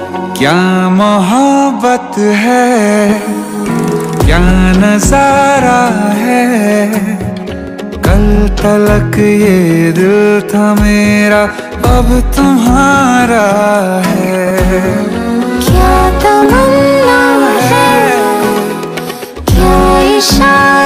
क्या मोहब्बत है, क्या नजारा है। कल तलक ये दिल था मेरा, अब तुम्हारा है। क्या तमन्ना है, क्या इशारा